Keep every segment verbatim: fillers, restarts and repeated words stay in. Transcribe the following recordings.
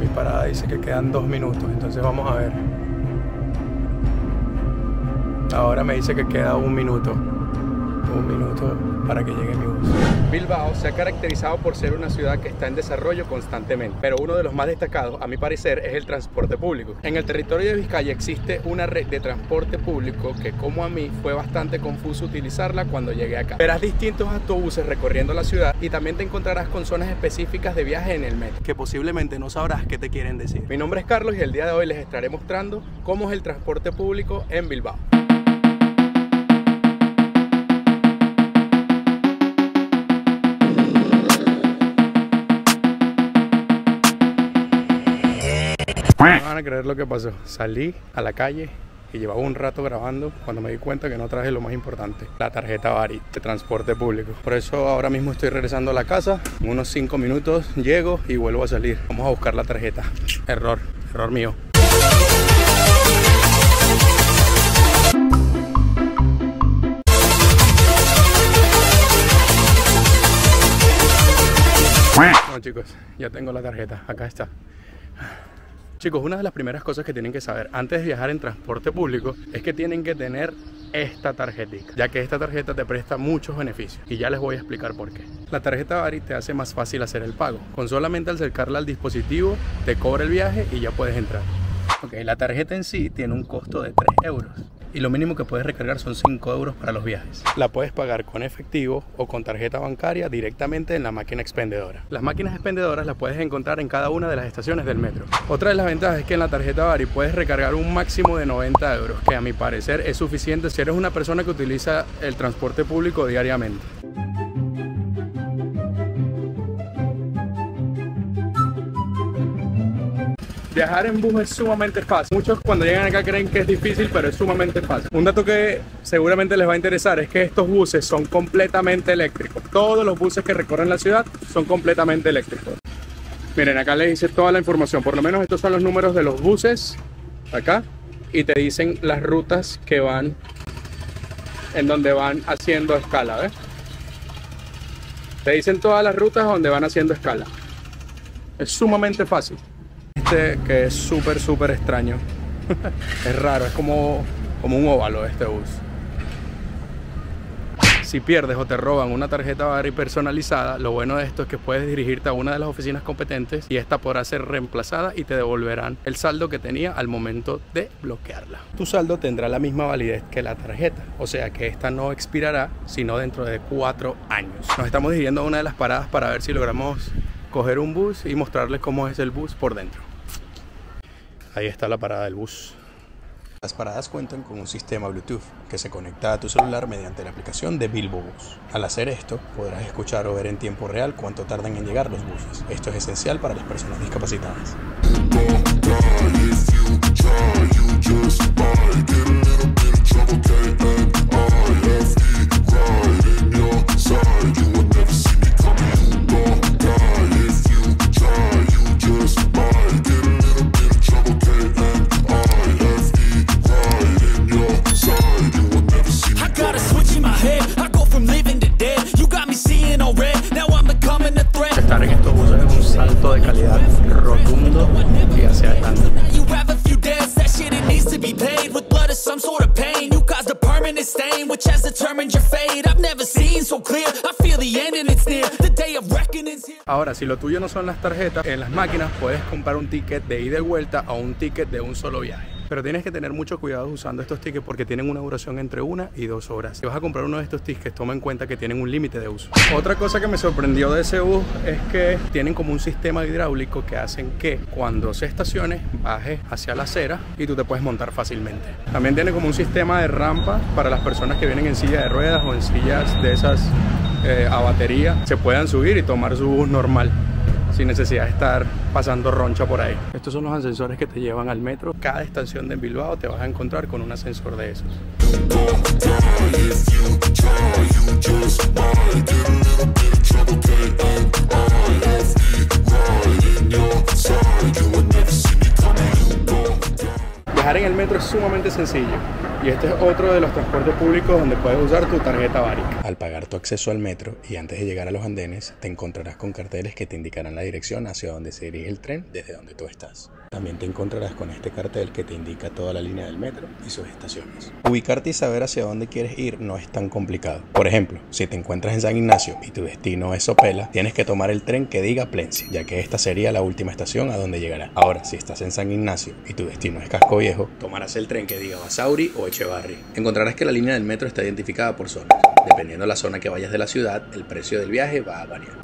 Mi parada dice que quedan dos minutos, entonces vamos a ver. Ahora me dice que queda un minuto. Un minuto para que llegue mi bus. Bilbao se ha caracterizado por ser una ciudad que está en desarrollo constantemente, pero uno de los más destacados, a mi parecer, es el transporte público. En el territorio de Vizcaya existe una red de transporte público que, como a mí, fue bastante confuso utilizarla cuando llegué acá. Verás distintos autobuses recorriendo la ciudad y también te encontrarás con zonas específicas de viaje en el metro, que posiblemente no sabrás qué te quieren decir. Mi nombre es Carlos y el día de hoy les estaré mostrando cómo es el transporte público en Bilbao. No van a creer lo que pasó. Salí a la calle y llevaba un rato grabando cuando me di cuenta que no traje lo más importante, la tarjeta Bari de transporte público. Por eso ahora mismo estoy regresando a la casa. En unos cinco minutos llego y vuelvo a salir. Vamos a buscar la tarjeta. Error, error mío. Bueno, chicos, ya tengo la tarjeta. Acá está. Chicos, una de las primeras cosas que tienen que saber antes de viajar en transporte público es que tienen que tener esta tarjetita, ya que esta tarjeta te presta muchos beneficios y ya les voy a explicar por qué. La tarjeta Bari te hace más fácil hacer el pago. Con solamente acercarla al dispositivo te cobra el viaje y ya puedes entrar. Ok, la tarjeta en sí tiene un costo de tres euros. Y lo mínimo que puedes recargar son cinco euros para los viajes. La puedes pagar con efectivo o con tarjeta bancaria directamente en la máquina expendedora. Las máquinas expendedoras las puedes encontrar en cada una de las estaciones del metro. Otra de las ventajas es que en la tarjeta Bari puedes recargar un máximo de noventa euros, que a mi parecer es suficiente si eres una persona que utiliza el transporte público diariamente. Viajar en bus es sumamente fácil. Muchos cuando llegan acá creen que es difícil, pero es sumamente fácil. Un dato que seguramente les va a interesar es que estos buses son completamente eléctricos. Todos los buses que recorren la ciudad son completamente eléctricos. Miren, acá les hice toda la información. Por lo menos estos son los números de los buses acá y te dicen las rutas que van, en donde van haciendo escala, ¿ves? Te dicen todas las rutas donde van haciendo escala. Es sumamente fácil. Este que es súper súper extraño. Es raro, es como, como un óvalo este bus. Si pierdes o te roban una tarjeta Bari personalizada, lo bueno de esto es que puedes dirigirte a una de las oficinas competentes y esta podrá ser reemplazada y te devolverán el saldo que tenía al momento de bloquearla. Tu saldo tendrá la misma validez que la tarjeta, o sea que esta no expirará sino dentro de cuatro años. Nos estamos dirigiendo a una de las paradas para ver si logramos coger un bus y mostrarles cómo es el bus por dentro. Ahí está la parada del bus. Las paradas cuentan con un sistema Bluetooth que se conecta a tu celular mediante la aplicación de Bilbobus. Al hacer esto, podrás escuchar o ver en tiempo real cuánto tardan en llegar los buses. Esto es esencial para las personas discapacitadas. Estar en estos buses es un salto de calidad rotundo y hacia adelante. Ahora, si lo tuyo no son las tarjetas, en las máquinas puedes comprar un ticket de ida y vuelta o un ticket de un solo viaje. Pero tienes que tener mucho cuidado usando estos tickets porque tienen una duración entre una y dos horas. Si vas a comprar uno de estos tickets, toma en cuenta que tienen un límite de uso. Otra cosa que me sorprendió de ese bus es que tienen como un sistema hidráulico que hacen que cuando se estacione, baje hacia la acera y tú te puedes montar fácilmente. También tiene como un sistema de rampa para las personas que vienen en silla de ruedas o en sillas de esas eh, a batería. Se puedan subir y tomar su bus normal, sin necesidad de estar pasando roncha por ahí. Estos son los ascensores que te llevan al metro. Cada estación de Bilbao te vas a encontrar con un ascensor de esos. Viajar en el metro es sumamente sencillo. Y este es otro de los transportes públicos donde puedes usar tu tarjeta Varik. Al pagar tu acceso al metro y antes de llegar a los andenes, te encontrarás con carteles que te indicarán la dirección hacia donde se dirige el tren desde donde tú estás. También te encontrarás con este cartel que te indica toda la línea del metro y sus estaciones. Ubicarte y saber hacia dónde quieres ir no es tan complicado. Por ejemplo, si te encuentras en San Ignacio y tu destino es Sopela, tienes que tomar el tren que diga Plencia, ya que esta sería la última estación a donde llegará. Ahora, si estás en San Ignacio y tu destino es Casco Viejo, tomarás el tren que diga Basauri o Echevarri. Encontrarás que la línea del metro está identificada por zonas. Dependiendo de la zona que vayas de la ciudad, el precio del viaje va a variar.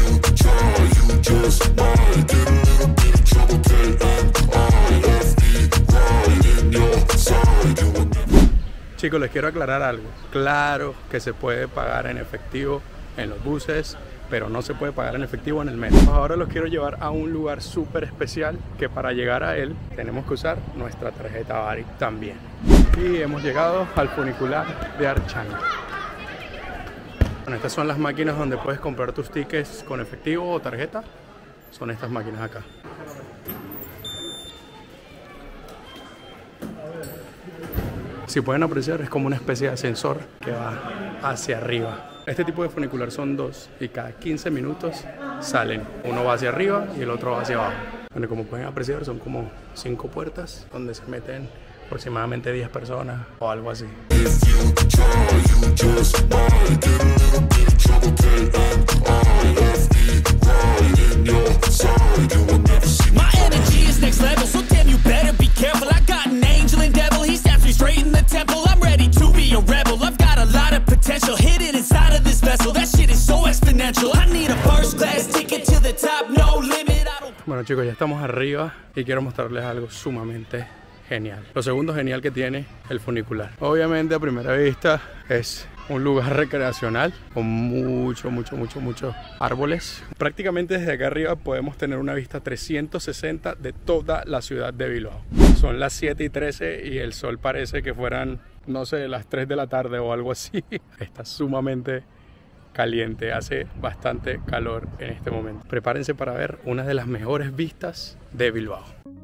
Chicos, les quiero aclarar algo. Claro que se puede pagar en efectivo en los buses, pero no se puede pagar en efectivo en el metro. Ahora los quiero llevar a un lugar súper especial que para llegar a él tenemos que usar nuestra tarjeta Varik también. Y hemos llegado al funicular de Archanda. Bueno, estas son las máquinas donde puedes comprar tus tickets con efectivo o tarjeta. Son estas máquinas acá. Si pueden apreciar, es como una especie de ascensor que va hacia arriba. Este tipo de funicular son dos y cada quince minutos salen. Uno va hacia arriba y el otro va hacia abajo. Bueno, como pueden apreciar, son como cinco puertas donde se meten aproximadamente diez personas o algo así. Bueno chicos, ya estamos arriba y quiero mostrarles algo sumamente genial. Lo segundo genial que tiene el funicular. Obviamente a primera vista es un lugar recreacional con mucho, mucho, mucho, muchos árboles. Prácticamente desde acá arriba podemos tener una vista trescientos sesenta de toda la ciudad de Bilbao. Son las siete y trece y el sol parece que fueran, no sé, las tres de la tarde o algo así. Está sumamente caliente, hace bastante calor en este momento. Prepárense para ver una de las mejores vistas de Bilbao.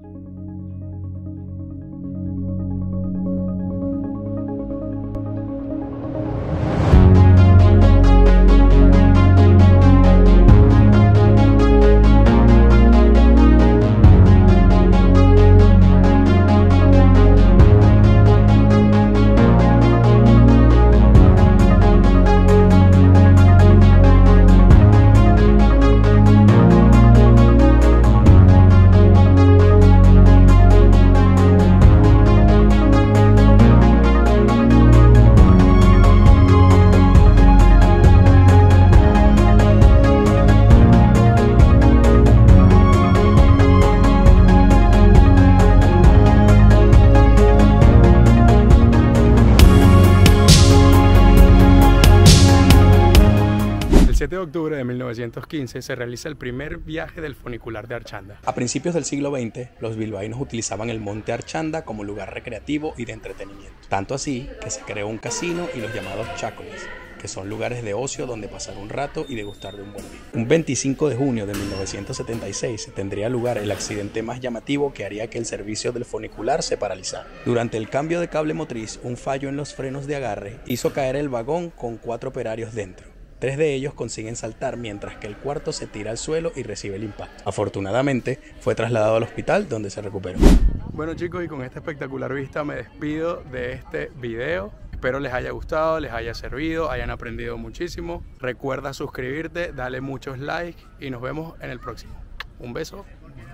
El siete de octubre de mil novecientos quince se realiza el primer viaje del funicular de Archanda. A principios del siglo veinte, los bilbaínos utilizaban el monte Archanda como lugar recreativo y de entretenimiento. Tanto así que se creó un casino y los llamados chácoles, que son lugares de ocio donde pasar un rato y degustar de un buen vino. Un veinticinco de junio de mil novecientos setenta y seis tendría lugar el accidente más llamativo que haría que el servicio del funicular se paralizara. Durante el cambio de cable motriz, un fallo en los frenos de agarre hizo caer el vagón con cuatro operarios dentro. Tres de ellos consiguen saltar mientras que el cuarto se tira al suelo y recibe el impacto. Afortunadamente fue trasladado al hospital donde se recuperó. Bueno chicos, y con esta espectacular vista me despido de este video. Espero les haya gustado, les haya servido, hayan aprendido muchísimo. Recuerda suscribirte, dale muchos likes y nos vemos en el próximo. Un beso,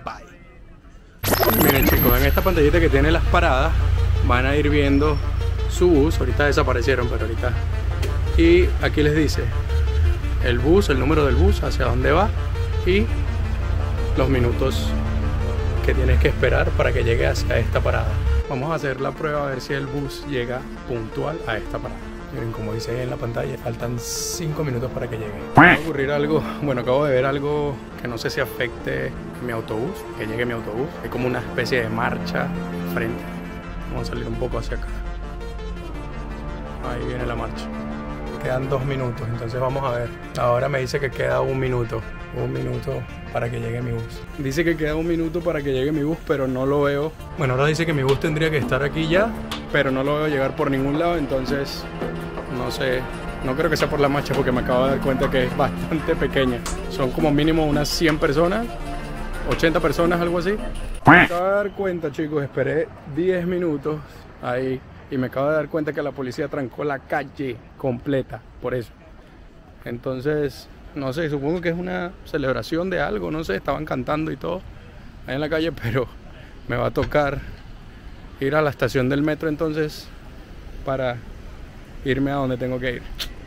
bye. Miren chicos, en esta pantallita que tiene las paradas van a ir viendo su bus. Ahorita desaparecieron, pero ahorita. Y aquí les dice el bus, el número del bus, hacia dónde va y los minutos que tienes que esperar para que llegue hacia esta parada. Vamos a hacer la prueba a ver si el bus llega puntual a esta parada. Miren, como dice ahí en la pantalla, faltan cinco minutos para que llegue. Va a ocurrir algo, bueno, acabo de ver algo que no sé si afecte mi autobús, que llegue mi autobús. Hay como una especie de marcha frente. Vamos a salir un poco hacia acá. Ahí viene la marcha. Quedan dos minutos, entonces vamos a ver. Ahora me dice que queda un minuto. Un minuto para que llegue mi bus. Dice que queda un minuto para que llegue mi bus, pero no lo veo. Bueno, ahora dice que mi bus tendría que estar aquí ya, pero no lo veo llegar por ningún lado, entonces no sé, no creo que sea por la marcha porque me acabo de dar cuenta que es bastante pequeña. Son como mínimo unas cien personas, ochenta personas, algo así. Me acabo de dar cuenta, chicos, esperé diez minutos ahí y me acabo de dar cuenta que la policía trancó la calle completa por eso. Entonces, no sé, supongo que es una celebración de algo, no sé, estaban cantando y todo ahí en la calle, pero me va a tocar ir a la estación del metro entonces para irme a donde tengo que ir.